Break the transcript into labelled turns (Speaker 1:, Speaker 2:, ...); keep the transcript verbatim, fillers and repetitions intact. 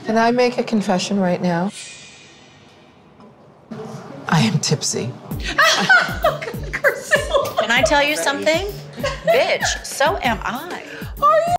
Speaker 1: Can I make a confession right now? I am tipsy.
Speaker 2: Can I tell you something? Bitch, so am I.